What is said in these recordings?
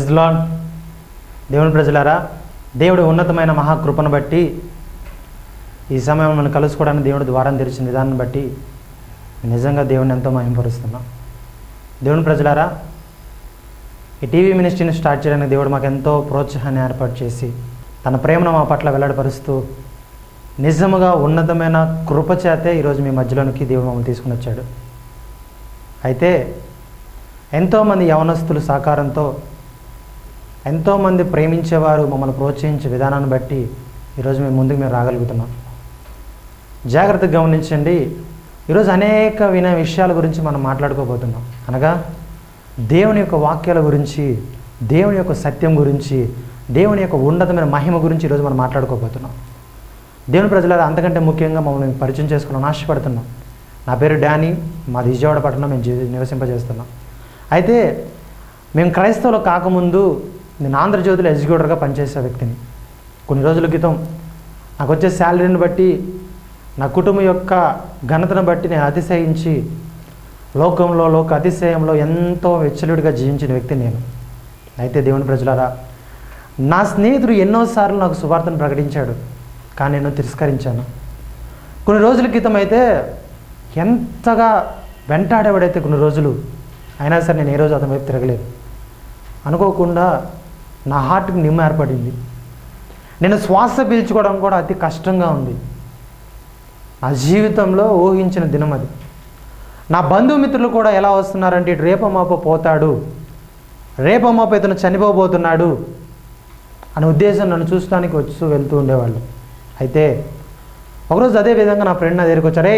Praise lord. దేవుని ప్రజలారా, దేవుడి ఉన్నతమైన మహాకృపను బట్టి ఈ సమయం మనం కలుసుకోవడానికి దేవుడి ద్వారం తెరిచిన విధానం బట్టి నిజంగా దేవుడిని ఎంతో మహిమపరుస్తున్నాం. దేవుని ప్రజలారా, ఈ టీవీ మినిస్ట్రీని స్టార్ట్ చేయడానికి దేవుడు మాకు ఎంతో ప్రోత్సాహాన్ని ఏర్పాటు చేసి తన ప్రేమను మా పట్ల వెల్లడిపరుస్తూ నిజముగా ఉన్నతమైన కృప చేతే ఈరోజు మీ మధ్యలోనికి దేవుడు మమ్మల్ని తీసుకుని వచ్చాడు. అయితే ఎంతోమంది యవనస్తులు సహకారంతో, ఎంతోమంది ప్రేమించేవారు మమ్మల్ని ప్రోత్సహించే విధానాన్ని బట్టి ఈరోజు మేము ముందుకు రాగలుగుతున్నాం. జాగ్రత్తగా గమనించండి. ఈరోజు అనేక విషయాల గురించి మనం మాట్లాడుకోబోతున్నాం. అనగా దేవుని యొక్క వాక్యాల గురించి, దేవుని యొక్క సత్యం గురించి, దేవుని యొక్క ఉన్నతమైన మహిమ గురించి ఈరోజు మనం మాట్లాడుకోబోతున్నాం. దేవుని ప్రజలారా, అంతకంటే ముఖ్యంగా మమ్మల్ని పరిచయం చేసుకున్నాం, ఆశపడుతున్నాం. నా పేరు డానీ, మాది విజయవాడ పట్టణం, మేము నివసింపజేస్తున్నాం. అయితే మేము క్రైస్తవులు కాకముందు నేను ఆంధ్రజ్యోతిలో ఎగ్జిక్యూటివ్గా పనిచేసే వ్యక్తిని. కొన్ని రోజుల క్రితం నాకు వచ్చే శాలరీని బట్టి, నా కుటుంబం యొక్క ఘనతను బట్టి నేను అతిశయించి లోక అతిశయంలో ఎంతో విచ్చలుడిగా జీవించిన వ్యక్తి నేను. అయితే దేవుని ప్రజలారా, నా స్నేహితుడు ఎన్నోసార్లు నాకు సువార్తను ప్రకటించాడు, కానీ నేను తిరస్కరించాను. కొన్ని రోజుల క్రితం అయితే ఎంతగా వెంటాడేవాడైతే కొన్ని రోజులు అయినా సరే నేను ఏ రోజు అతని వైపు తిరగలేదు. అనుకోకుండా నా హార్ట్కి నిమ్మ ఏర్పడింది. నేను శ్వాస పీల్చుకోవడం కూడా అతి కష్టంగా ఉంది. నా జీవితంలో ఊహించిన దినం అది. నా బంధుమిత్రులు కూడా ఎలా వస్తున్నారంటే, ఇటు రేపమాప పోతాడు, రేపమాప ఇతను చనిపోబోతున్నాడు అనే ఉద్దేశం నన్ను చూడటానికి వచ్చి వెళ్తూ ఉండేవాళ్ళు. అయితే ఒకరోజు అదే విధంగా నా ఫ్రెండ్ నా దగ్గరికి వచ్చారే,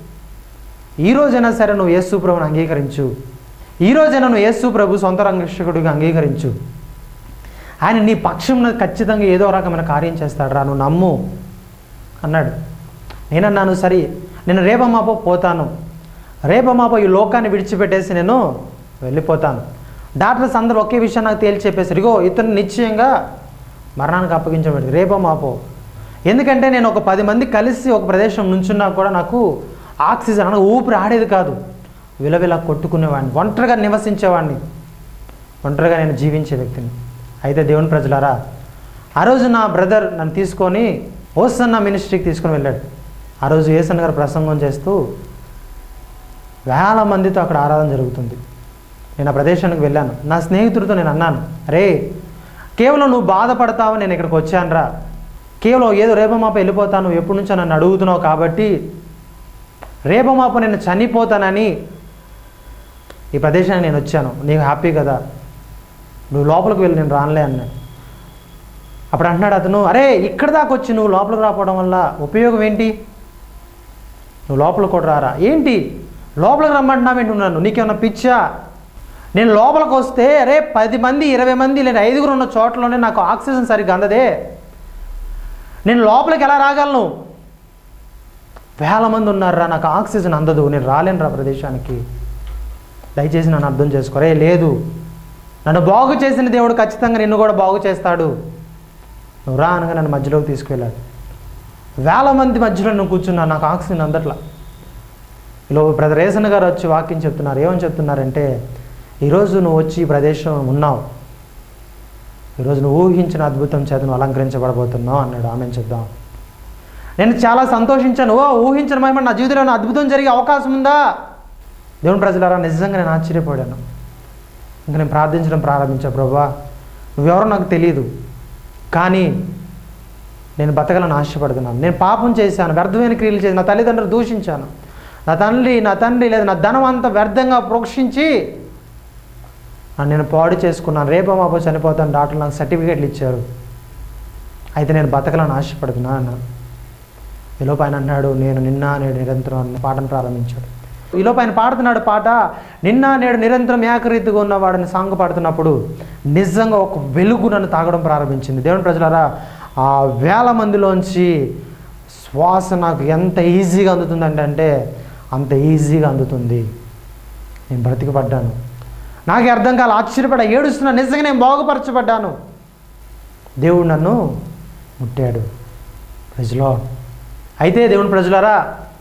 ఈరోజైనా సరే నువ్వు యేసు ప్రభువుని అంగీకరించు, ఈరోజైనా నువ్వు యేసు ప్రభు సొంత రక్షకుడిగా అంగీకరించు, ఆయన నీ పక్షంలో ఖచ్చితంగా ఏదో రకమైన కార్యం చేస్తాడు రా, నువ్వు నమ్ము అన్నాడు. నేనన్నాను, సరే నేను రేపమాపో పోతాను, రేపమాపో ఈ లోకాన్ని విడిచిపెట్టేసి నేను వెళ్ళిపోతాను. డాక్టర్స్ అందరూ ఒకే విషయం నాకు తేల్చి చెప్పేసి, ఇగో ఇతను నిశ్చయంగా మరణానికి అప్పగించబడింది రేపమాపో. ఎందుకంటే నేను ఒక 10 మంది కలిసి ఒక ప్రదేశం నుంచున్నా కూడా నాకు ఆక్సిజన్ అనగా ఊపిరి ఆడేది కాదు. విలవిలా కొట్టుకునేవాడిని, ఒంటరిగా నివసించేవాడిని, ఒంటరిగా నేను జీవించే వ్యక్తిని. అయితే దేవుని ప్రజలారా, ఆ రోజు నా బ్రదర్ నన్ను తీసుకొని ఓసన్న మినిస్ట్రీకి తీసుకొని వెళ్ళాడు. ఆ రోజు యేసన్న గారు ప్రసంగం చేస్తూ వేల మందితో అక్కడ ఆరాధన జరుగుతుంది. నేను ఆ ప్రదేశానికి వెళ్ళాను. నా స్నేహితుడితో నేను అన్నాను, అరే కేవలం నువ్వు బాధపడతావు, నేను ఇక్కడికి వచ్చానురా, కేవలం ఏదో రేపమాప వెళ్ళిపోతాను, ఎప్పటి నుంచో నన్ను అడుగుతున్నావు కాబట్టి రేపమాప నేను చనిపోతానని ఈ ప్రదేశానికి నేను వచ్చాను, నీకు హ్యాపీ కదా, నువ్వు లోపలికి వెళ్ళి నేను రానులే అన్నాడు. అప్పుడు అంటున్నాడు అతను, అరే ఇక్కడ దాకా వచ్చి నువ్వు లోపలికి రాకపోవడం వల్ల ఉపయోగం ఏంటి, నువ్వు లోపలికి కూడా రారా, ఏంటి లోపలికి రమ్మంటున్నావేంటి, ఉన్నాను నీకేమన్నా పిచ్చా, నేను లోపలికి వస్తే అరే 10 మంది 20 మంది లేదా 5 ఉన్న చోట్లోనే నాకు ఆక్సిజన్ సరిగ్గా అందదే, నేను లోపలికి ఎలా రాగలను, వేల మంది ఉన్నారా, నాకు ఆక్సిజన్ అందదు, నేను రాలేను రా ప్రదేశానికి, దయచేసి నన్ను అర్థం చేసుకోరే, లేదు నన్ను బాగు చేసిన దేవుడు ఖచ్చితంగా నిన్ను కూడా బాగు చేస్తాడు, నువ్వు రా అనగా నన్ను మధ్యలోకి తీసుకెళ్ళాడు. వేల మంది మధ్యలో నువ్వు కూర్చున్నా, నాకు ఆక్సిజన్ అందట్లా. ఇలా బ్రదర్ యేసన్న గారు వచ్చి వాక్యం చెప్తున్నారు. ఏమని చెప్తున్నారంటే, ఈరోజు నువ్వు వచ్చి ఈ ప్రదేశం ఉన్నావు, ఈరోజు నువ్వు ఊహించిన అద్భుతం చేత నువ్వు అలంకరించబడబోతున్నావు అన్నాడు. ఆమెను చెప్దాం. నేను చాలా సంతోషించాను. ఊహించిన మహిమ నా జీవితంలో అద్భుతం జరిగే అవకాశం ఉందా? దేవుని ప్రజలారా, నిజంగా నేను ఆశ్చర్యపోయాను. ఇంకా నేను ప్రార్థించడం ప్రారంభించాను, ప్రభువా నువ్వెవరో నాకు తెలియదు, కానీ నేను బతకాలని ఆశపడుతున్నాను, నేను పాపం చేశాను, వ్యర్థమైన క్రియలు చేసి నా తల్లిదండ్రులు దూషించాను, నా తండ్రి లేదా నా ధనం అంతా వ్యర్థంగా ప్రోక్షించి నేను పాడు చేసుకున్నాను, రేపమాపో చనిపోతాను, డాక్టర్లు నాకు సర్టిఫికేట్లు ఇచ్చారు, అయితే నేను బతకాలని ఆశపడుతున్నాను అన్నాను. ఈలోపు ఆయన అన్నాడు, నేను నిన్న నేడు నిరంతరం పాటను ప్రారంభించాడు. ఈలోపు ఆయన పాడుతున్నాడు పాట, నిన్న నేడు నిరంతరం ఏకరీతిగా ఉన్నవాడని సాంగ్ పాడుతున్నప్పుడు నిజంగా ఒక వెలుగు నన్ను తాగడం ప్రారంభించింది. దేవుని ప్రజలారా, ఆ వేల మందిలోంచి శ్వాస నాకు ఎంత ఈజీగా అందుతుందంటే అంత ఈజీగా అందుతుంది. నేను బ్రతికపడ్డాను. నాకే అర్థం కాల, ఆశ్చర్యపడ్డా, ఏడుస్తున్నా, నిజంగా నేను బాగుపరచబడ్డాను, దేవుడు నన్ను ముట్టాడు. ప్రజలో అయితే దేవుని ప్రజలారా,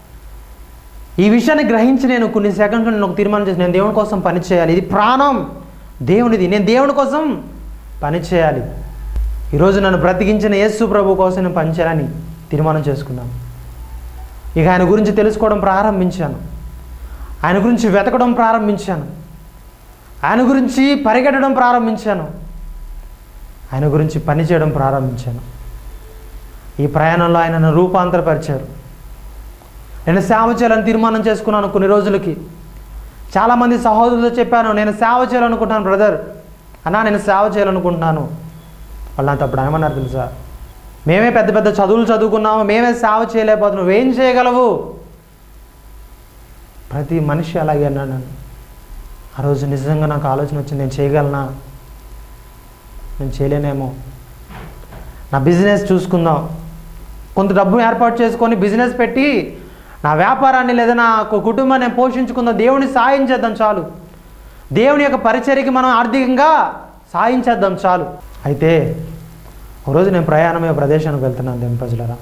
ఈ విషయాన్ని గ్రహించి నేను కొన్ని సెకండ్స్ నేను ఒక తీర్మానం చేసి, నేను దేవుని కోసం పని చేయాలి, ఇది ప్రాణం దేవునిది, నేను దేవుని కోసం పని చేయాలి. ఈరోజు నన్ను బ్రతికించిన యేసు ప్రభు కోసం నేను పని చేయాలని తీర్మానం చేసుకున్నాను. ఇక ఆయన గురించి తెలుసుకోవడం ప్రారంభించాను. ఆయన గురించి వెతకడం ప్రారంభించాను. ఆయన గురించి పరిగెట్టడం ప్రారంభించాను. ఆయన గురించి పని చేయడం ప్రారంభించాను. ఈ ప్రయాణంలో ఆయన నన్ను రూపాంతరపరిచారు. నేను సేవ చేయాలని తీర్మానం చేసుకున్నాను. కొన్ని రోజులకి చాలామంది సహోదరులతో చెప్పాను, నేను సేవ చేయాలనుకుంటున్నాను బ్రదర్, అన్నా నేను సేవ చేయాలనుకుంటున్నాను. వాళ్ళు నాతో అప్పుడు ఏమన్నారు తెలుసా? మేమే పెద్ద పెద్ద చదువులు చదువుకున్నాము, మేమే సేవ చేయలేకపోతున్నాం, నువ్వేం చేయగలవు? ప్రతి మనిషి అలాగే అన్నాడు నన్ను. ఆ రోజు నిజంగా నాకు ఆలోచన వచ్చింది, నేను చేయగలనా? నేను చేయలేనేమో. నా బిజినెస్ చూసుకుందాం, కొంత డబ్బు ఏర్పాటు చేసుకొని బిజినెస్ పెట్టి నా వ్యాపారాన్ని లేదా నా కుటుంబాన్ని నేను పోషించుకుందాం, దేవుని సాయం చేద్దాం చాలు, దేవుని యొక్క పరిచర్యకి మనం ఆర్థికంగా సాయం చేద్దాం చాలు. అయితే ఒకరోజు నేను ప్రయాణమయ్యే ప్రదేశానికి వెళ్తున్నాను దేవుని ప్రజలారా.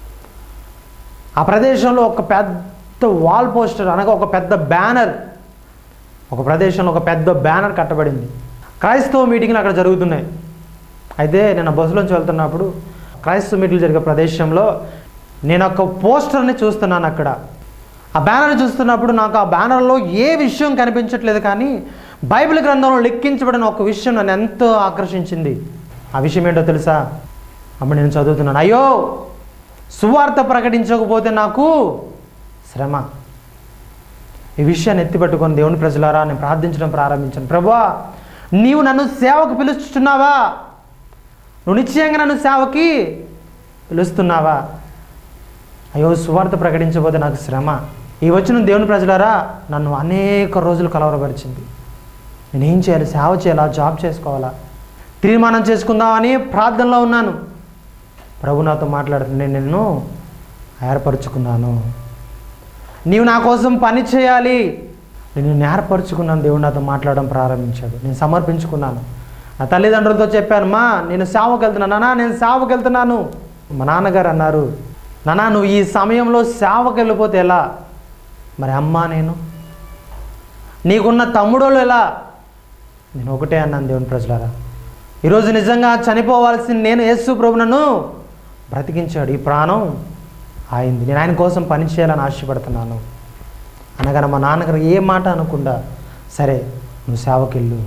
ఆ ప్రదేశంలో ఒక పెద్ద వాల్ పోస్టర్ అనగా ఒక పెద్ద బ్యానర్, ఒక ప్రదేశంలో ఒక పెద్ద బ్యానర్ కట్టబడింది. క్రైస్తవ మీటింగ్లు అక్కడ జరుగుతున్నాయి. అయితే నేను బస్సులోంచి వెళ్తున్నప్పుడు క్రైస్తవ మీటింగ్లు జరిగే ప్రదేశంలో నేను ఒక పోస్టర్ని చూస్తున్నాను. అక్కడ ఆ బ్యానర్ చూస్తున్నప్పుడు నాకు ఆ బ్యానర్లో ఏ విషయం కనిపించట్లేదు, కానీ బైబిల్ గ్రంథంలో లెక్కించబడిన ఒక విషయం నన్ను ఎంతో ఆకర్షించింది. ఆ విషయం ఏంటో తెలుసా? అప్పుడు నేను చదువుతున్నాను, అయ్యో సువార్త ప్రకటించకపోతే నాకు శ్రమ. ఈ విషయాన్ని ఎత్తిపట్టుకొని దేవుని ప్రజలారా నేను ప్రార్థించడం ప్రారంభించాను. ప్రభువా, నీవు నన్ను సేవకు పిలుస్తున్నావా? నువ్వు నిశ్చయంగా నన్ను సేవకి పిలుస్తున్నావా? అయ్యో సువార్త ప్రకటించకపోతే నాకు శ్రమ. ఈ వచ్చిన దేవుని ప్రజలారా నన్ను అనేక రోజులు కలవరపరిచింది. నేనేం చేయాలి? సేవ చేయాలా? జాబ్ చేసుకోవాలా? తీర్మానం చేసుకుందామని ప్రార్థనలో ఉన్నాను. ప్రభు నాతో మాట్లాడుతుంది, నేను నిన్ను ఏర్పరచుకున్నాను, నీవు నా కోసం పని చేయాలి, నేను ఏర్పరచుకున్నాను. దేవుడు నాతో మాట్లాడడం ప్రారంభించాడు. నేను సమర్పించుకున్నాను. నా తల్లిదండ్రులతో చెప్పాను, మా నేను సేవకు వెళ్తున్నాను, నాన్న నేను సేవకు వెళ్తున్నాను. మా నాన్నగారు అన్నారు, నాన్న నువ్వు ఈ సమయంలో సేవకు వెళ్ళిపోతే ఎలా? మరి అమ్మ నేను, నీకున్న తమ్ముడోళ్ళు ఎలా? నేను ఒకటే అన్నాను, దేవుని ప్రజలారా ఈరోజు నిజంగా చనిపోవాల్సిన నేను యేసు ప్రభు నన్ను బ్రతికించాడు, ఈ ప్రాణం అయింది, నేను ఆయన కోసం పని చేయాలని ఆశపడుతున్నాను అనగానే మా నాన్నగారు ఏ మాట అనకుండా, సరే నువ్వు సేవకెళ్ళు.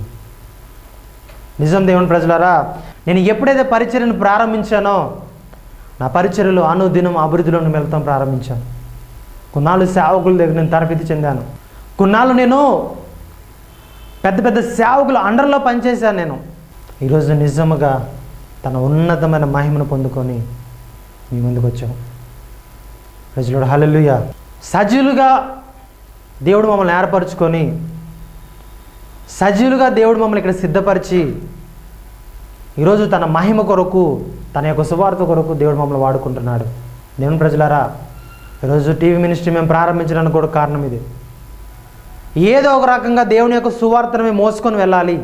నిజం దేవుని ప్రజలారా, నేను ఎప్పుడైతే పరిచర్యను ప్రారంభించానో నా పరిచర్యలో అనుదినం అభివృద్ధిలోకి వెళ్తాం ప్రారంభించాను. కొన్నాళ్ళు సేవకుల దగ్గర నేను తరబితి చెందాను. కొన్నాళ్ళు నేను పెద్ద పెద్ద సేవకుల అండర్లో పనిచేశాను. నేను ఈరోజు నిజముగా తన ఉన్నతమైన మహిమను పొందుకొని మీ ముందుకు వచ్చాము. ప్రజలు హల్లెలూయా. సజీవులుగా దేవుడు మమ్మల్ని ఏర్పరచుకొని, సజీవులుగా దేవుడు మమ్మల్ని ఇక్కడ సిద్ధపరిచి ఈరోజు తన మహిమ కొరకు, తన యొక్క సువార్త కొరకు దేవుడు మమ్మల్ని వాడుకుంటున్నాడు. దేవుని ప్రజలారా ఈరోజు టీవీ మినిస్ట్రీ మేము ప్రారంభించడానికి కూడా కారణం ఇది. ఏదో ఒక రకంగా దేవుని యొక్క సువార్తను మేము మోసుకొని వెళ్ళాలి,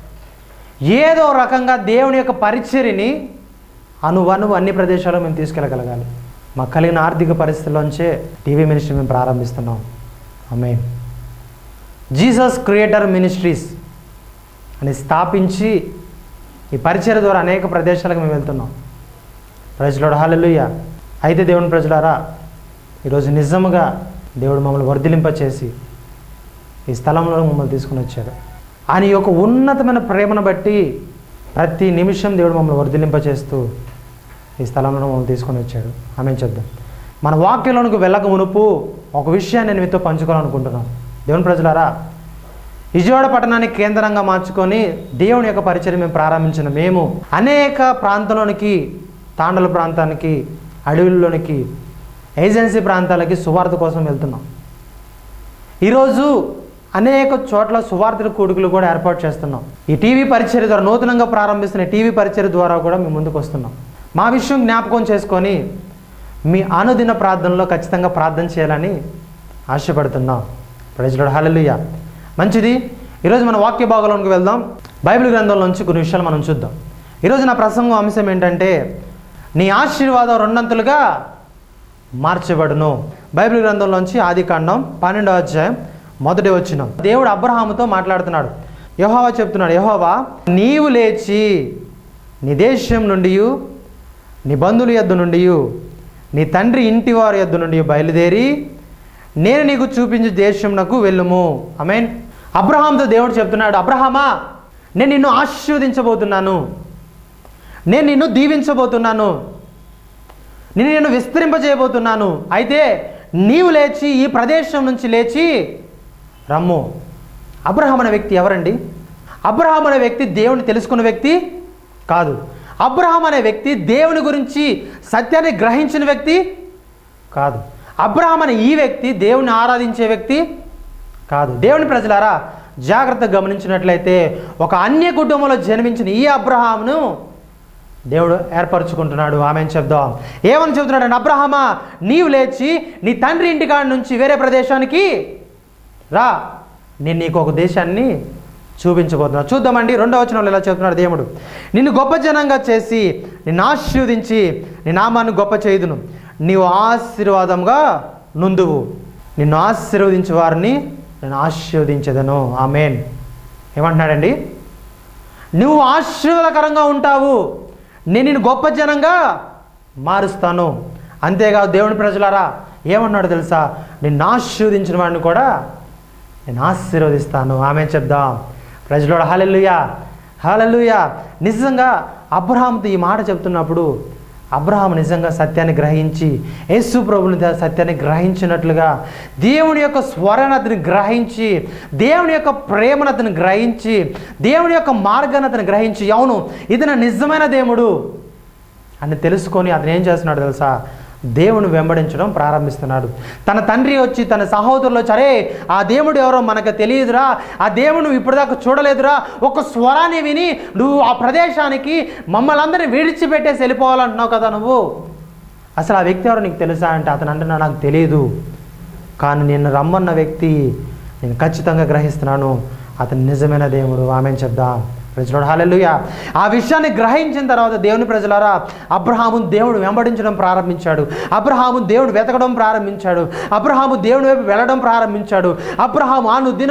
ఏదో ఒక రకంగా దేవుని యొక్క పరిచర్యని అన్ని ప్రదేశాల్లో మేము తీసుకెళ్ళగలగాలి. మాకు కలిగిన ఆర్థిక పరిస్థితుల్లోంచే టీవీ మినిస్ట్రీ మేము ప్రారంభిస్తున్నాం. ఆమేన్. జీసస్ క్రియేటర్ మినిస్ట్రీస్ అని స్థాపించి ఈ పరిచర్య ద్వారా అనేక ప్రదేశాలకు మేము వెళ్తున్నాం. Praise Lord, hallelujah. అయితే దేవుని ప్రజలారా ఈరోజు నిజముగా దేవుడు మమ్మల్ని వర్ధిలింపచేసి ఈ స్థలంలో మమ్మల్ని తీసుకుని వచ్చాడు. ఆయన యొక్క ఉన్నతమైన ప్రేమను బట్టి ప్రతి నిమిషం దేవుడు మమ్మల్ని వర్ధిలింపచేస్తూ ఈ స్థలంలో మమ్మల్ని తీసుకొని వచ్చాడు. ఆమేన్ చెప్దాం. మన వాక్యంలోనికి వెళ్ళక మునుపు ఒక విషయాన్ని నేను మీతో పంచుకోవాలనుకుంటున్నాను. దేవుని ప్రజలారా, విజయవాడ పట్టణాన్ని కేంద్రంగా మార్చుకొని దేవుని యొక్క పరిచర్య మేము ప్రారంభించిన మేము అనేక ప్రాంతంలోనికి, తాండల ప్రాంతానికి, అడవుల్లోనికి, ఏజెన్సీ ప్రాంతాలకి సువార్త కోసం వెళ్తున్నాం. ఈరోజు అనేక చోట్ల సువార్తల కూడుకులు కూడా ఏర్పాటు చేస్తున్నాం. ఈ టీవీ పరిచర్య ద్వారా, నూతనంగా ప్రారంభిస్తున్న టీవీ పరిచర్య ద్వారా కూడా మేము ముందుకు వస్తున్నాం. మా విషయం జ్ఞాపకం చేసుకొని మీ అనుదిన ప్రార్థనలో ఖచ్చితంగా ప్రార్థన చేయాలని ఆశపడుతున్నాం. ప్రైజ్ లార్డ్, హల్లెలూయా. మంచిది. ఈరోజు మన వాక్య భాగంలోకి వెళ్దాం. బైబిల్ గ్రంథంలోంచి కొన్ని విషయాలు మనం చూద్దాం. ఈరోజు నా ప్రసంగం అంశం ఏంటంటే, నీ ఆశీర్వాదం రెండంతలుగా మార్చబడును. బైబిల్ గ్రంథంలోంచి ఆదికాండం 12వ అధ్యాయం 1వ వచనం. దేవుడు అబ్రహాముతో మాట్లాడుతున్నాడు. యెహోవా చెప్తున్నాడు, యెహోవా నీవు లేచి నీ దేశం నుండి, నీ బంధువుల యొద్ద నుండి, నీ తండ్రి ఇంటి వారి యొద్ద నుండి బయలుదేరి నేను నీకు చూపించే దేశంనకు వెళ్ళుము. ఆమేన్. అబ్రహాంతో దేవుడు చెప్తున్నాడు, అబ్రహామా, నేను నిన్ను ఆశీర్వదించబోతున్నాను, నేను నిన్ను దీవించబోతున్నాను, నిన్ను విస్తరింపజేయబోతున్నాను. అయితే నీవు లేచి ఈ ప్రదేశం నుంచి లేచి రమ్ము. అబ్రహాం అనే వ్యక్తి ఎవరండి? అబ్రహాం అనే వ్యక్తి దేవుని తెలుసుకున్న వ్యక్తి కాదు. అబ్రహాం అనే వ్యక్తి దేవుని గురించి సత్యాన్ని గ్రహించిన వ్యక్తి కాదు. అబ్రహాం అనే ఈ వ్యక్తి దేవుని ఆరాధించే వ్యక్తి కాదు. దేవుని ప్రజలారా, జాగ్రత్తగా గమనించినట్లయితే ఒక అన్య కుటుంబంలో జన్మించిన ఈ అబ్రహామును దేవుడు ఏర్పరచుకుంటున్నాడు. ఆమెను చెప్దాం. ఏమని చెబుతున్నాడు అంటే, అబ్రహామా, నీవు లేచి నీ తండ్రి ఇంటికాడ నుంచి వేరే ప్రదేశానికి రా, నేను నీకు ఒక దేశాన్ని చూపించబోతున్నాను. చూద్దామండి. 2వ వచనంలో ఇలా చెప్తున్నాడు దేవుడు, నిన్ను గొప్ప జనంగా చేసి నిన్ను ఆశీర్వదించి నీ నామాన్ని గొప్ప చేయుదును, నీవు ఆశీర్వాదంగా నుందువు, నిన్ను ఆశీర్వదించే వారిని నేను ఆశీర్వదించదను. ఆమేన్. ఏమంటున్నాడండి? నువ్వు ఆశీర్వాదకరంగా ఉంటావు, నేను నిన్ను గొప్ప జనంగా మారుస్తాను. అంతేకాదు దేవుని ప్రజలారా, ఏమన్నాడు తెలుసా? నిన్ను ఆశీర్వదించిన వాడిని కూడా నేను ఆశీర్వదిస్తాను. ఆమె చెప్దాం. ప్రజలోడు హల్లెలూయా, హల్లెలూయా. నిజంగా అబ్రహాముతో ఈ మాట చెప్తున్నప్పుడు అబ్రహాము నిజంగా సత్యాన్ని గ్రహించి, యేసు ప్రభుని సత్యాన్ని గ్రహించినట్లుగా దేవుని యొక్క స్వరాన్ని అతను గ్రహించి, దేవుని యొక్క ప్రేమను అతను గ్రహించి, దేవుని యొక్క మార్గాన్ని అతను గ్రహించి, అవును ఇది నా నిజమైన దేవుడు అని తెలుసుకొని అతను ఏం చేస్తున్నాడు తెలుసా? దేవుని వెంబడించడం ప్రారంభిస్తున్నాడు. తన తండ్రి వచ్చి తన సహోదరులు వచ్చి, అరే ఆ దేవుడు ఎవరో మనకు తెలియదురా, ఆ దేవుడు నువ్వు ఇప్పటిదాకా చూడలేదురా, ఒక స్వరాన్ని విని నువ్వు ఆ ప్రదేశానికి మమ్మల్ని అందరినీ విడిచిపెట్టేసి వెళ్ళిపోవాలంటున్నావు కదా, నువ్వు అసలు ఆ వ్యక్తి ఎవరో నీకు తెలుసా అంటే అతను అంటున్నా, నాకు తెలియదు, కానీ నిన్ను రమ్మన్న వ్యక్తి నేను ఖచ్చితంగా గ్రహిస్తున్నాను, అతను నిజమైన దేవుడు. ఆమెను చెప్దాం. ప్రజలారా హల్లెలూయా. ఆ విషయాన్ని గ్రహించిన తర్వాత దేవుని ప్రజలారా, అబ్రహాము దేవుడు వెంబడించడం ప్రారంభించాడు, అబ్రహాము దేవుడు వెతకడం ప్రారంభించాడు, అబ్రహాము దేవుని వైపు వెళ్ళడం ప్రారంభించాడు. అబ్రహాము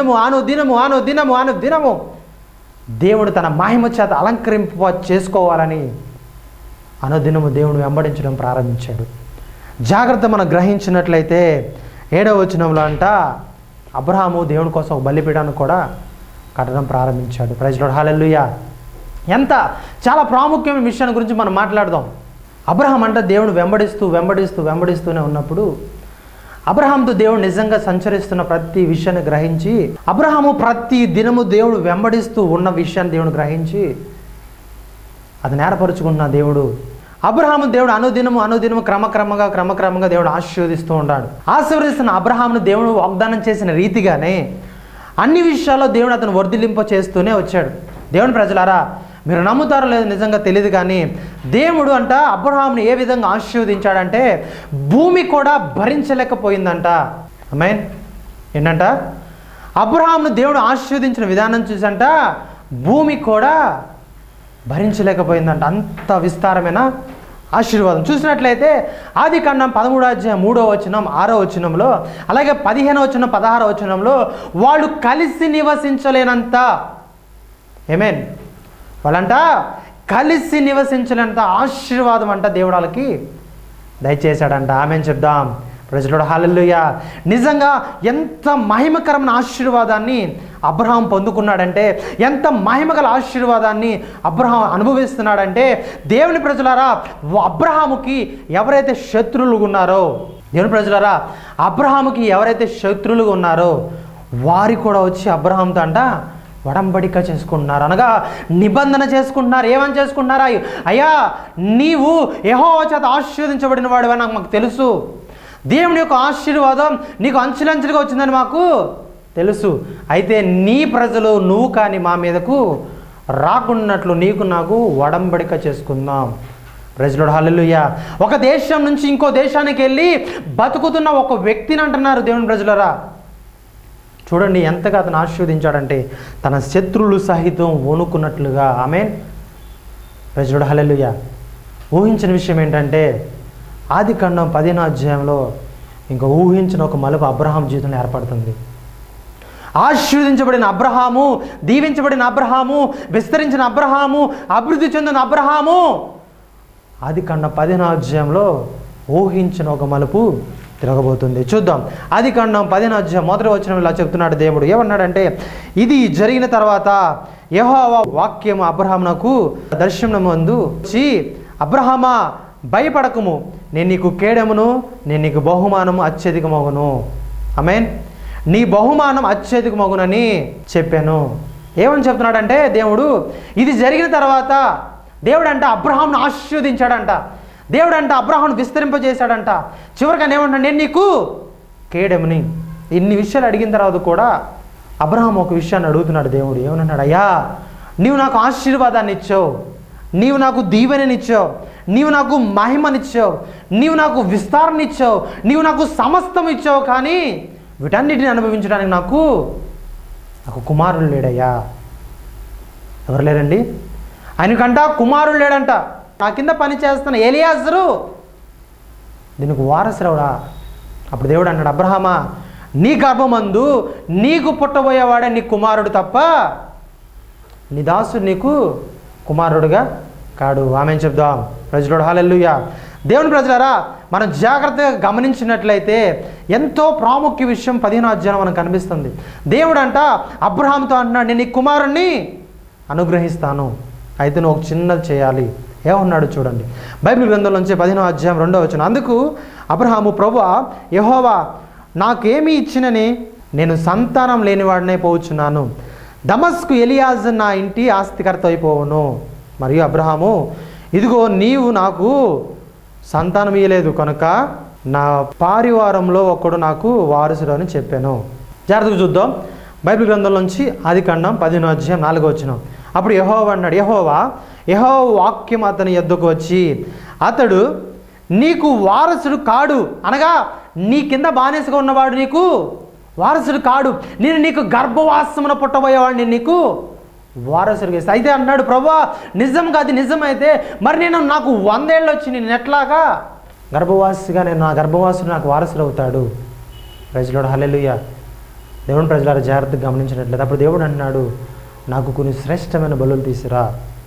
ఆను దేవుడు తన మహిమ చేత అలంకరింప చేసుకోవాలని అనుదినము దేవుడు వెంబడించడం ప్రారంభించాడు. జాగ్రత్త మనం గ్రహించినట్లయితే 7వ వచనంలో అంట, అబ్రహాము దేవుని కోసం ఒక బలిపీఠాన్ని కూడా కట్టడం ప్రారంభించాడు. Praise Lord hallelujah. ఎంత చాలా ప్రాముఖ్యమైన విషయాన్ని గురించి మనం మాట్లాడదాం. అబ్రహాం అంటే దేవుడు వెంబడిస్తూనే ఉన్నప్పుడు అబ్రహాంతో దేవుడు నిజంగా సంచరిస్తున్న ప్రతి విషయాన్ని గ్రహించి, అబ్రహాము ప్రతి దినము దేవుడు వెంబడిస్తూ ఉన్న విషయాన్ని దేవుడు గ్రహించి అది ఏర్పరచుకున్న దేవుడు అబ్రహాము దేవుడు అనుదినము క్రమక్రమంగా దేవుడు ఆశీర్వదిస్తూ ఉంటాడు. ఆశీర్వదిస్తున్న అబ్రహామును దేవుడు వాగ్దానం చేసిన రీతిగానే అన్ని విషయాల్లో దేవుడు అతను వర్ధిల్లింప చేస్తూనే వచ్చాడు. దేవుని ప్రజలారా, మీరు నమ్ముతారో లేదో నిజంగా తెలియదు, కానీ దేవుడు అంట అబ్రహాముని ఏ విధంగా ఆశీర్వదించాడంటే భూమి కూడా భరించలేకపోయిందంట. ఆమేన్. ఏంటంట? అబ్రహామును దేవుడు ఆశీర్వదించిన విధానం చూసంట భూమి కూడా భరించలేకపోయిందంట. అంత విస్తారమైన ఆశీర్వాదం. చూసినట్లయితే ఆదికాండం 13వ అధ్యాయం 3వ వచనం 6వ వచనంలో, అలాగే 15వ వచనం 16వ వచనంలో వాళ్ళు కలిసి నివసించలేనంత, ఆమేన్, వాళ్ళంట కలిసి నివసించలేనంత ఆశీర్వాదం అంట దేవుడు వాళ్ళకి దయచేశాడంట. ఆమేన్ చెప్దాం. Praise Lord hallelujah. నిజంగా ఎంత మహిమకరమైన ఆశీర్వాదాన్ని అబ్రహాం పొందుకున్నాడంటే, ఎంత మహిమగల ఆశీర్వాదాన్ని అబ్రహాం అనుభవిస్తున్నాడంటే, దేవుని ప్రజలారా, అబ్రహాముకి ఎవరైతే శత్రువులుగా ఉన్నారో, దేవుని ప్రజలారా, అబ్రహాముకి ఎవరైతే శత్రువులుగా ఉన్నారో వారి కూడా వచ్చి అబ్రహాంతో అంట వడంబడిక చేసుకుంటున్నారు, అనగా నిబంధన చేసుకుంటున్నారు. ఏమని చేసుకుంటున్నారా? అయ్యా, నీవు యెహోవా చేత ఆశీర్వదించబడిన వాడు అని మాకు తెలుసు, దేవుని యొక్క ఆశీర్వాదం నీకు అంచెలంచెలుగా వచ్చిందని మాకు తెలుసు, అయితే నీ ప్రజలు నువ్వు కానీ మా మీదకు రాకున్నట్లు నీకు నాకు వడంబడిక చేసుకుందాం. Praise Lord hallelujah. ఒక దేశం నుంచి ఇంకో దేశానికి వెళ్ళి బతుకుతున్న ఒక వ్యక్తిని అంటున్నారు దేవుని ప్రజలారా. చూడండి ఎంతగా అతను ఆశీర్వదించాడంటే తన శత్రువులు సహితం వణుకున్నట్లుగా. ఆమేన్. ప్రైజ్ లార్డ్ హల్లెలూయా. ఊహించిన విషయం ఏంటంటే ఆదికాండం 15వ అధ్యాయంలో ఇంకా ఊహించిన ఒక మలుపు అబ్రహాం జీవితంలో ఏర్పడుతుంది. ఆశీర్వదించబడిన అబ్రహాము, దీవించబడిన అబ్రహాము, విస్తరించిన అబ్రహాము, అభివృద్ధి చెందిన అబ్రహాము ఆదికాండం 15వ అధ్యాయంలో ఊహించిన ఒక మలుపు తిరగబోతుంది. చూద్దాం. ఆదికాండం 15వ అధ్యాయం 1వ వచనం ఇలా చెప్తున్నాడు దేవుడు. ఏమన్నాడంటే, ఇది జరిగిన తర్వాత యెహోవా వాక్యము అబ్రహామునకు దర్శనమందు వచ్చి, అబ్రహామా భయపడకుము, నేను నీకు కేడమును, నేను నీకు బహుమానము అత్యధికమగును. ఆమేన్. నీ బహుమానం అత్యధికమగునని చెప్పాను. ఏమని చెప్తున్నాడంటే దేవుడు, ఇది జరిగిన తర్వాత దేవుడు అంట అబ్రహామును ఆశీర్వదించాడంట. దేవుడు అంట అబ్రహామును విస్తరింపజేశాడంట. చివరిగా ఏమంటాడు, నేను నీకు కేడముని. ఇన్ని విషయాలు అడిగిన తర్వాత కూడా అబ్రహాం ఒక విషయాన్ని అడుగుతున్నాడు దేవుడు. ఏమన్నాడు, అయ్యా నీవు నాకు ఆశీర్వాదాన్ని ఇచ్చావు, నీవు నాకు దీవెననిచ్చావు, నీవు నాకు మహిమనిచ్చావు, నీవు నాకు విస్తారణ ఇచ్చావు, నీవు నాకు సమస్తం ఇచ్చావు, కానీ వీటన్నిటిని అనుభవించడానికి నాకు కుమారుడు లేడయ్యా. ఎవరు లేరండి? ఆయనకంట కుమారుడు లేడంట. నా కింద పని చేస్తున్న ఎలియాజరు దీనికి వారసురావుడా. అప్పుడు దేవుడు అన్నాడు, అబ్రహామా నీ గర్భమందు నీకు పుట్టబోయేవాడే నీ కుమారుడు తప్ప నీ దాసుడు నీకు కుమారుడుగా కాడు. ఆమేన్ చెప్దాం. Praise Lord. హల్లెలూయా. దేవుని ప్రజలారా, మనం జాగ్రత్తగా గమనించినట్లయితే ఎంతో ప్రాముఖ్య విషయం 15వ అధ్యాయం మనకు కనిపిస్తుంది. దేవుడు అంట అబ్రహాంతో అంటున్నాడు, నేను నీ కుమారుణ్ణి అనుగ్రహిస్తాను, అయితే నువ్వు ఒక చిన్నది చేయాలి. ఏమన్నాడు చూడండి. బైబిల్ గ్రంథంలోంచి 15వ అధ్యాయం 2వ వచనం. అందుకు అబ్రహాము, ప్రభువా యెహోవా నాకేమి ఇచ్చినని నేను సంతానం లేనివాడినే పోవచ్చున్నాను. దమస్కు ఎలియాజరు నా ఇంటి ఆస్తికర్త అయిపోవును. మరియు అబ్రహాము, ఇదిగో నీవు నాకు సంతానం ఇయ్యలేదు కనుక నా పారివారంలో ఒకడు నాకు వారసుడు అని చెప్పాను. జాగ్రత్తగా చూద్దాం. బైబిల్ గ్రంథంలోంచి ఆదికాండం 15వ అధ్యాయం 4వ వచనం. అప్పుడు యెహోవా అన్నాడు, యెహోవా వాక్యం అతని యొద్దకు వచ్చి, అతడు నీకు వారసుడు కాడు, అనగా నీ కింద బానిసగా ఉన్నవాడు నీకు వారసుడు కాడు, నేను నీకు గర్భవాసమున పుట్టబోయేవాడు, నేను నీకు వారసుడు చేస్తా. అయితే అన్నాడు, ప్రభువా నిజంగా అది నిజమైతే మరి నాకు 100 ఏళ్ళు వచ్చి నేను ఎట్లాగా గర్భవాసిగా నా గర్భవాసుడు నాకు వారసుడు అవుతాడు. Praise Lord. హల్లెలూయా. దేవుని ప్రజలారా జాగ్రత్తగా గమనించినట్లయితే అప్పుడు దేవుడు అన్నాడు, నాకు కొన్ని శ్రేష్టమైన బలులు తీసిరా,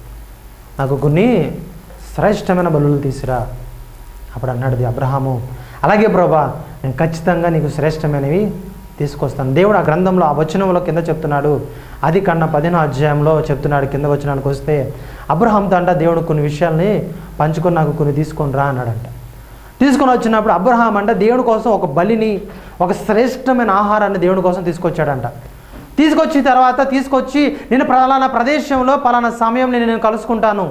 నాకు కొన్ని శ్రేష్టమైన బలులు తీసిరా. అప్పుడు అన్నాడు అబ్రహాము, అలాగే ప్రభా నేను ఖచ్చితంగా నీకు శ్రేష్టమైనవి తీసుకొస్తాను. దేవుడు ఆ గ్రంథంలో ఆ వచనంలో కింద చెప్తున్నాడు. ఆదికాండం 15వ అధ్యాయంలో చెప్తున్నాడు. కింద వచనానికి వస్తే అబ్రహాంతో అంట దేవుడు కొన్ని విషయాల్ని పంచుకొని నాకు కొన్ని తీసుకొని రా అన్నాడంట. తీసుకొని వచ్చినప్పుడు అబ్రహాం అంట దేవుడి కోసం ఒక బలిని, ఒక శ్రేష్టమైన ఆహారాన్ని దేవుడి కోసం తీసుకొచ్చాడంట. తీసుకొచ్చిన తర్వాత నేను పలానా ప్రదేశంలో పలానా సమయంలో నేను కలుసుకుంటాను,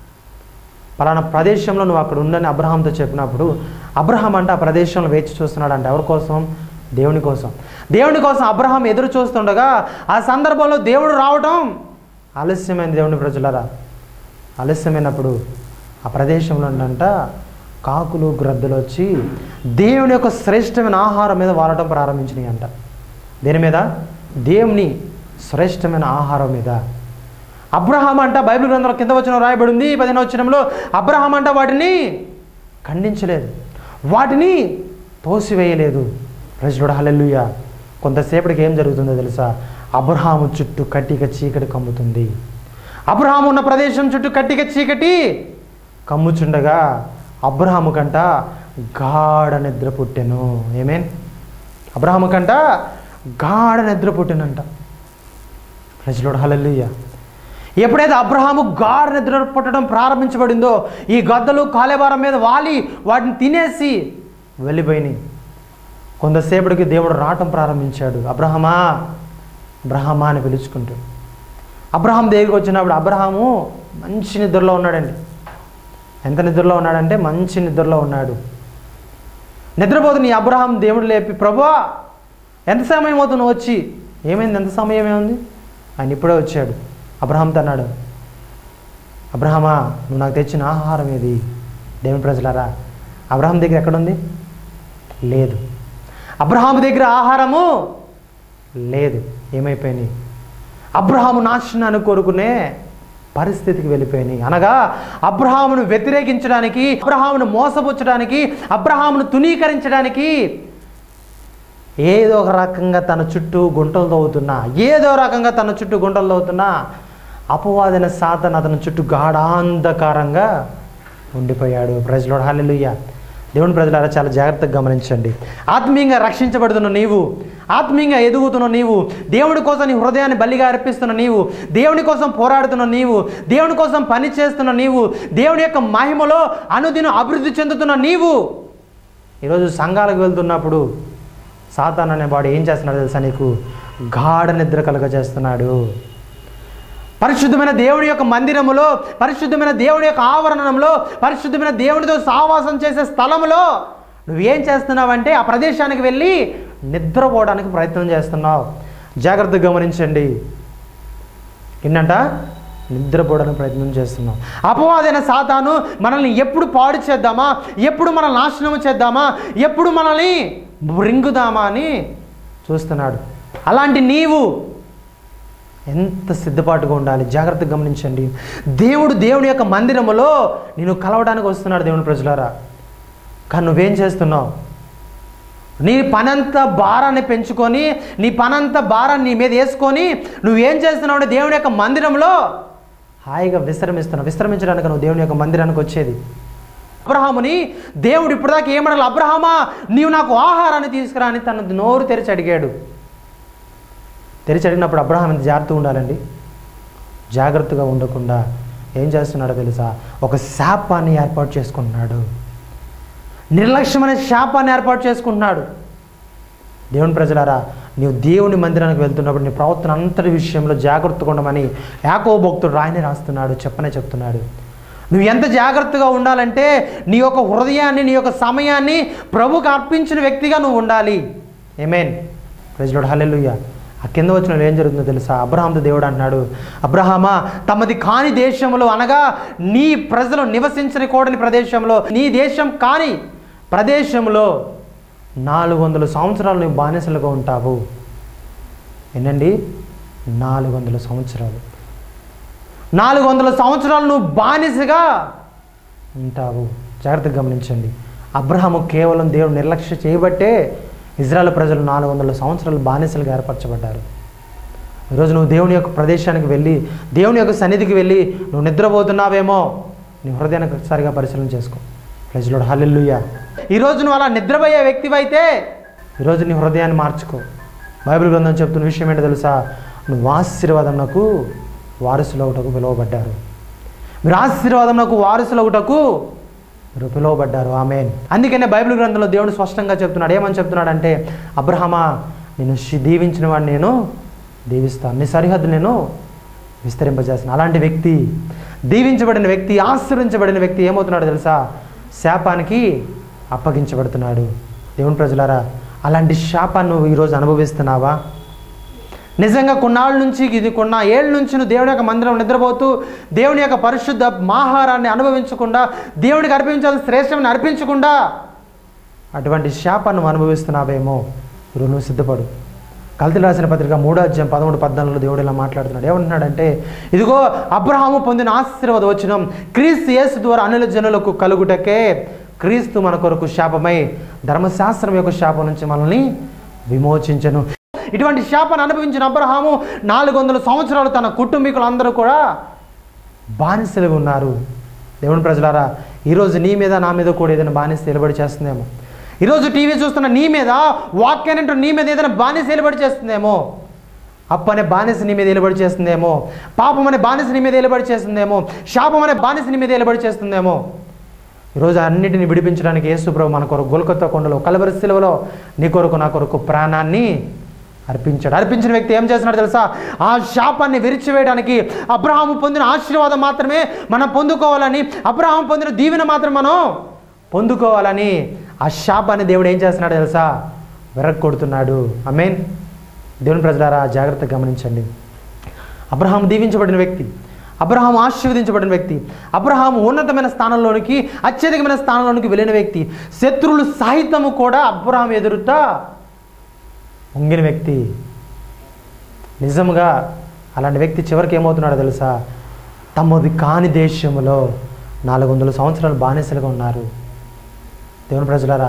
పలానా ప్రదేశంలో నువ్వు అక్కడ ఉండని అబ్రహాంతో చెప్పినప్పుడు అబ్రహాం అంటే ఆ ప్రదేశంలో వేచి చూస్తున్నాడు అంట. ఎవరి కోసం? దేవుని కోసం. దేవుని కోసం అబ్రహాం ఎదురు చూస్తుండగా ఆ సందర్భంలో దేవుడు రావడం ఆలస్యమైంది. దేవుని ప్రజలారా, ఆలస్యమైనప్పుడు ఆ ప్రదేశంలో అంట కాకులు గ్రద్దలు వచ్చి దేవుని యొక్క శ్రేష్టమైన ఆహారం మీద వాలటం ప్రారంభించినాయి అంట. దేని మీద? దేవుని శ్రేష్టమైన ఆహారం మీద. అబ్రహాం అంట బైబిల్ గ్రంథంలో కింద వచనం రాయబడి ఉంది 15వ వచనంలో, అబ్రహాం అంట వాటిని ఖండించలేదు, వాటిని తోసివేయలేదు. Praise Lord. హల్లెలూయా. కొంతసేపటికి ఏం జరుగుతుందో తెలుసా? అబ్రహాము చుట్టూ కట్టిక చీకటి కమ్ముతుంది. అబ్రహాము ఉన్న ప్రదేశం చుట్టూ కట్టిక చీకటి కమ్ముచుండగా అబ్రహాము కంట గాఢ నిద్ర పుట్టెను. ఏమేన్? అబ్రహాము కంట గాఢ నిద్ర పుట్టినంట. Praise Lord. హల్లెలూయా. ఎప్పుడైతే అబ్రహాము గాఢ నిద్ర పుట్టడం ప్రారంభించబడిందో ఈ గద్దలు కాలేబారం మీద వాలి వాటిని తినేసి వెళ్ళిపోయినాయి. కొంతసేపటికి దేవుడు రావటం ప్రారంభించాడు. అబ్రహమా అబ్రహమా అని పిలుచుకుంటూ అబ్రహాం దగ్గరికి వచ్చినప్పుడు అబ్రహాము మంచి నిద్రలో ఉన్నాడండి. ఎంత నిద్రలో ఉన్నాడంటే మంచి నిద్రలో ఉన్నాడు. నిద్రపోతున్న ఈ అబ్రహాం దేవుడు లేపి, ప్రభువా ఎంత సమయం అవుతుంది నువ్వు వచ్చి? ఏమైంది? ఎంత సమయం ఏముంది? ఆయన ఇప్పుడే వచ్చాడు. అబ్రహాంతో అన్నాడు, అబ్రహమా నువ్వు నాకు తెచ్చిన ఆహారం ఏది? దేవుని ప్రజలారా, అబ్రహాం దగ్గర ఎక్కడుంది? లేదు. అబ్రహాము దగ్గర ఆహారము లేదు. ఏమైపోయినాయి? అబ్రహాము నాశనాన్ని కోరుకునే పరిస్థితికి వెళ్ళిపోయినాయి. అనగా అబ్రహామును వ్యతిరేకించడానికి, అబ్రహామును మోసపుచ్చడానికి, అబ్రహామును తునీకరించడానికి ఏదో ఒక రకంగా తన చుట్టూ గుంటలు తవ్వుతున్నా అపవాదైన సాతాను అతని చుట్టూ గాఢాంధకారంగా ఉండిపోయాడు. Praise Lord, hallelujah. దేవుని ప్రజలారా, చాలా జాగ్రత్తగా గమనించండి. ఆత్మీయంగా రక్షించబడుతున్న నీవు, ఆత్మీయంగా ఎదుగుతున్న నీవు, దేవుడి కోసం నీ హృదయాన్ని బలిగా అర్పిస్తున్న నీవు, దేవుని కోసం పోరాడుతున్న నీవు, దేవుని కోసం పని చేస్తున్న నీవు, దేవుని యొక్క మహిమలో అనుదినం అభివృద్ధి చెందుతున్న నీవు ఈరోజు సంఘాలకు వెళ్తున్నప్పుడు సాతాను అనేవాడు ఏం చేస్తున్నాడు తెలుసా? నీకు గాఢ నిద్ర కలుగజేస్తున్నాడు. పరిశుద్ధమైన దేవుని యొక్క మందిరములో, పరిశుద్ధమైన దేవుని యొక్క ఆవరణంలో, పరిశుద్ధమైన దేవునితో సహవాసం చేసే స్థలంలో నువ్వేం చేస్తున్నావంటే ఆ ప్రదేశానికి వెళ్ళి నిద్రపోవడానికి ప్రయత్నం చేస్తున్నావు. జాగ్రత్తగా గమనించండి. ఏంటంట? నిద్రపోవడానికి ప్రయత్నం చేస్తున్నాం. అపవాదైన సాతాను మనల్ని ఎప్పుడు పాడు చేద్దామా, ఎప్పుడు మనల్ని నాశనం చేద్దామా, ఎప్పుడు మనల్ని రింగుదామా అని చూస్తున్నాడు. అలాంటి నీవు ఎంత సిద్ధపాటుగా ఉండాలి. జాగ్రత్తగా గమనించండి. దేవుని యొక్క మందిరములో నేను కలవడానికి వస్తున్నాడు దేవుని ప్రజలారా. కానీ నువ్వేం చేస్తున్నావు? నీ పనంతా భారాన్ని పెంచుకొని, నీ పనంతా భారాన్ని నీ మీద వేసుకొని నువ్వేం చేస్తున్నావు అంటే దేవుని యొక్క మందిరంలో హాయిగా విశ్రమించడానికి నువ్వు దేవుని యొక్క మందిరానికి వచ్చేది. అబ్రహాముని దేవుడు ఇప్పటిదాకా ఏమనాలి? అబ్రహామా, నీవు నాకు ఆహారాన్ని తీసుకురా అని తన నోరు తెరిచి అడిగాడు. తెరిచి అడిగినప్పుడు అబ్రహాం ఎంత జాగ్రత్తగా ఉండాలండి. జాగ్రత్తగా ఉండకుండా ఏం చేస్తున్నాడో తెలుసా? ఒక శాపాన్ని ఏర్పాటు చేసుకుంటున్నాడు. నిర్లక్ష్యమైన శాపాన్ని ఏర్పాటు చేసుకుంటున్నాడు. దేవుని ప్రజలారా, నీవు దేవుని మందిరానికి వెళ్తున్నప్పుడు నీ ప్రవర్తన అంతటి విషయంలో జాగ్రత్తగా ఉండమని యాకోబు భక్తుడు రాస్తున్నాడు, చెప్తున్నాడు. నువ్వు ఎంత జాగ్రత్తగా ఉండాలంటే నీ యొక్క హృదయాన్ని, నీ యొక్క సమయాన్ని ప్రభువుకు అర్పించిన వ్యక్తిగా నువ్వు ఉండాలి. ఆమేన్. Praise Lord, hallelujah. ఆ కింద వచ్చిన ఏం జరుగుతుందో తెలుసా? అబ్రహాంతో దేవుడు అన్నాడు, అబ్రహామా, తమది కాని దేశంలో, అనగా నీ ప్రజలు నివసించని కూడని ప్రదేశంలో, నీ దేశం కాని ప్రదేశంలో 400 సంవత్సరాలు నువ్వు బానిసలుగా ఉంటావు. ఏంటండి? 400 సంవత్సరాలు. 400 సంవత్సరాలు నువ్వు బానిసగా ఉంటావు. జాగ్రత్తగా గమనించండి. అబ్రహాము కేవలం దేవుడు నిర్లక్ష్యం చేయబట్టే ఇజ్రాయెల్ ప్రజలు 400 సంవత్సరాలు బానిసలుగా ఏర్పరచబడ్డారు. ఈరోజు నువ్వు దేవుని యొక్క ప్రదేశానికి వెళ్ళి, దేవుని యొక్క సన్నిధికి వెళ్ళి నువ్వు నిద్రపోతున్నావేమో, నీ హృదయాన్ని ఒకసారిగా పరిశీలన చేసుకో. Praise Lord, hallelujah. ఈరోజు నువ్వు అలా నిద్రపోయే వ్యక్తివైతే ఈరోజు నీ హృదయాన్ని మార్చుకో. బైబిల్ గ్రంథం చెప్తున్న విషయం ఏంటో తెలుసా? నువ్వు ఆశీర్వాదంకు వారసులవుటకు పిలువబడ్డారు. మీరు ఆశీర్వాదంకు వారసులవుటకు మీరు పిలువబడ్డారు. ఆమేన్. అందుకనే బైబిల్ గ్రంథంలో దేవుడు స్పష్టంగా చెప్తున్నాడు. ఏమని చెప్తున్నాడంటే, అబ్రహామా, నేను దీవించిన వాడిని నేను దీవిస్తాను, నీ సరిహద్దు నేను విస్తరింపజేస్తాను. అలాంటి వ్యక్తి, దీవించబడిన వ్యక్తి, ఆశీర్వించబడిన వ్యక్తి ఏమవుతున్నాడు తెలుసా? శాపానికి అప్పగించబడుతున్నాడు. దేవుని ప్రజలారా, అలాంటి శాపాన్ని నువ్వు ఈరోజు అనుభవిస్తున్నావా? నిజంగా కొన్నాళ్ళ నుంచి, కొన్న ఏళ్ళ నుంచి నువ్వు దేవుని యొక్క మందిరం నిద్రపోతూ దేవుని యొక్క పరిశుద్ధ ఆహారాన్ని అనుభవించకుండా, దేవునికి అర్పించాల్సిన శ్రేష్టమని అర్పించకుండా అటువంటి శాపాన్ని నువ్వు అనుభవిస్తున్నావేమో. ఈరోజు నువ్వు సిద్ధపడు. కల్తీలు రాసిన పత్రిక 3:13-14 దేవుడు ఇలా మాట్లాడుతున్నాడు. ఏమంటున్నాడంటే, ఇదిగో అబ్రహాము పొందిన ఆశీర్వాద వచనం క్రీస్తు యేసు ద్వారా అన్యుల జనులకు కలుగుటకే క్రీస్తు మన కొరకు శాపమై ధర్మశాస్త్రం యొక్క శాపం నుంచి మనల్ని విమోచించెను. ఇటువంటి శాపాన్ని అనుభవించిన అబ్రహాము 400 సంవత్సరాలు తన కుటుంబీకులందరూ కూడా బానిసలుగా ఉన్నారు. దేవుని ప్రజలారా, ఈరోజు నీ మీద నా మీద కూడా ఏదైనా బానిస నిలబడి చేస్తుందేమో. ఈరోజు టీవీ చూస్తున్న నీ మీద, వాక్యానంటూ నీ మీద ఏదైనా బానిస నిలబడి చేస్తుందేమో. అప్పు అనే బానిస నీ మీద నిలబడి చేస్తుందేమో. పాపం అనే బానిస నీ మీద నిలబడి చేస్తుందేమో. శాపం అనే బానిస నీ మీద నిలబడి చేస్తుందేమో. ఈరోజు అన్నిటిని విడిపించడానికి యేసు ప్రభు మన కొరకు గొల్గొతా కొండలో, కల్వరి శిలువలో నీ కొరకు నా కొరకు ప్రాణాన్ని అర్పించాడు. అర్పించిన వ్యక్తి ఏం చేస్తున్నాడు తెలుసా? ఆ శాపాన్ని విరిచివేయడానికి, అబ్రహాము పొందిన ఆశీర్వాదం మాత్రమే మనం పొందుకోవాలని, అబ్రహాము పొందిన దీవెన మాత్రం మనం పొందుకోవాలని ఆ శాపాన్ని దేవుడు ఏం చేస్తున్నాడు తెలుసా? విరగొడుతున్నాడు. ఆమేన్. దేవుని ప్రజలారా, జాగ్రత్తగా గమనించండి. అబ్రహాము దీవించబడిన వ్యక్తి, అబ్రహాము ఆశీర్వదించబడిన వ్యక్తి, అబ్రహాము ఉన్నతమైన స్థానంలోనికి, అత్యధికమైన స్థానంలోనికి వెళ్ళిన వ్యక్తి, శత్రువులు సహితము కూడా అబ్రహాము ఎదురుట ఉంగిన వ్యక్తి. నిజంగా అలాంటి వ్యక్తి చివరికి ఏమవుతున్నాడో తెలుసా? తమది కాని దేశంలో 400 సంవత్సరాలు బానిసలుగా ఉన్నారు. దేవుని ప్రజలారా,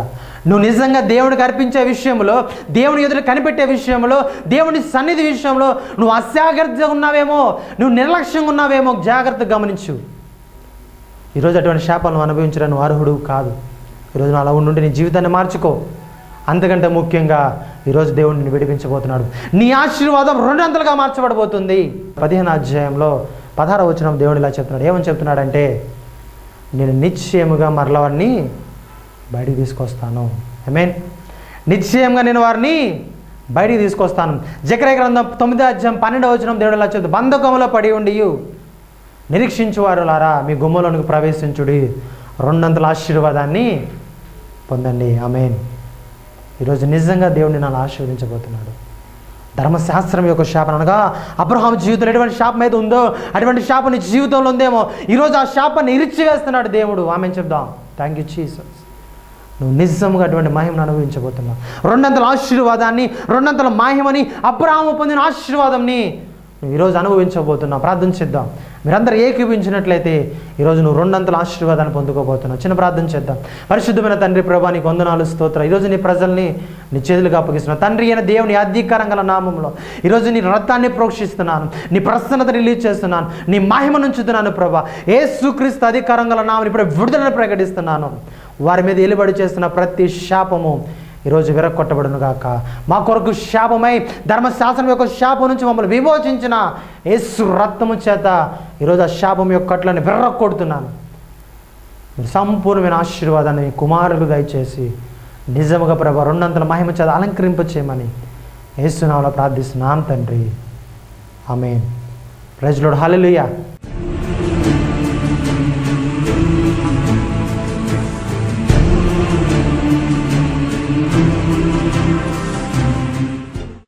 నువ్వు నిజంగా దేవుడికి అర్పించే విషయంలో, దేవుని ఎదుట కనిపెట్టే విషయంలో, దేవుని సన్నిధి విషయంలో నువ్వు అజాగ్రత్తగా ఉన్నావేమో, నువ్వు నిర్లక్ష్యంగా ఉన్నావేమో జాగ్రత్తగా గమనించు. ఈరోజు అటువంటి శాపాలను అనుభవించడం నువ్వు అర్హుడు కాదు. ఈరోజు నువ్వు అలా ఉండి నీ జీవితాన్ని మార్చుకో. అంతకంటే ముఖ్యంగా ఈరోజు దేవుడు నిన్ను విడిపించబోతున్నాడు. నీ ఆశీర్వాదం 2 అంతలుగా మార్చబడబోతుంది. 15వ అధ్యాయంలో 16వ వచనం దేవుడు ఇలా చెప్తున్నాడు. ఏమని చెప్తున్నాడంటే, నేను నిశ్చయముగా మరల వారిని బయటికి తీసుకొస్తాను. ఆమేన్. నిశ్చయంగా నేను వారిని బయటికి తీసుకొస్తాను. జకర్యా గ్రంథం 9వ అధ్యాయం 12వ వచనం దేవుడు ఇలా చెప్తాడు, బంధకములో పడి ఉండి నిరీక్షించువారులారా మీ గుమ్మలోనికి ప్రవేశించుడి, 2 అంతల ఆశీర్వాదాన్ని పొందండి. ఆమేన్. ఈరోజు నిజంగా దేవుడిని నన్ను ఆశీర్వదించబోతున్నాడు. ధర్మశాస్త్రం యొక్క శాపం అనగా అబ్రహాము జీవితంలో ఎటువంటి శాపం అయితే ఉందో అటువంటి శాపం నీ జీవితంలో ఉందేమో, ఈరోజు ఆ శాపాన్ని ఇరిచివేస్తున్నాడు దేవుడు. ఆమేన్ చెప్దాం. Thank you Jesus. నువ్వు నిజంగా అటువంటి మహిమను అనుభవించబోతున్నావు. 2 అంతల ఆశీర్వాదాన్ని, 2 అంతల మహిమని, అబ్రహాము పొందిన ఆశీర్వాదంని నువ్వు ఈరోజు అనుభవించబోతున్నావు. ప్రార్థన చేద్దాం. మీరందరూ ఏకీభించినట్లయితే ఈరోజు నువ్వు 2 అంతల ఆశీర్వాదాన్ని పొందుకోబోతున్నావు. చిన్న ప్రార్థన చేద్దాం. పరిశుద్ధమైన తండ్రి ప్రభా, నీకు వందనాలు, స్తోత్రం. ఈరోజు నీ ప్రజల్ని నీ చేతులుగా అప్పగిస్తున్నావు. తండ్రి అయిన దేవుని అధికారం గల నామంలో ఈరోజు నీ రక్తాన్ని ప్రోక్షిస్తున్నాను, నీ ప్రసన్నత రిలీజ్ చేస్తున్నాను, నీ మహిమను ఉంచుతున్నాను ప్రభా. యేసుక్రీస్తు అధికారం గల నామమున ఇప్పుడు విడుదలను ప్రకటిస్తున్నాను. వారి మీద ఎలుబడి చేస్తున్న ప్రతి శాపము ఈరోజు విరగొట్టబడును గాక. మా కొరకు శాపమై ధర్మశాస్త్రం యొక్క శాపం నుంచి మమ్మల్ని విమోచించిన యేసు రక్తము చేత ఈరోజు ఆ శాపం యొక్క కట్లను విరగొడుతున్నాను. మీరు సంపూర్ణమైన ఆశీర్వాదాన్ని కుమారులు దయచేసి నిజముగా ప్రభా 2 అంతల మహిమ చేత అలంకరింప చేయమని యేసు నామములో ప్రార్థిస్తున్నాను తండ్రి. ఆమేన్. Praise Lord. హల్లెలూయా.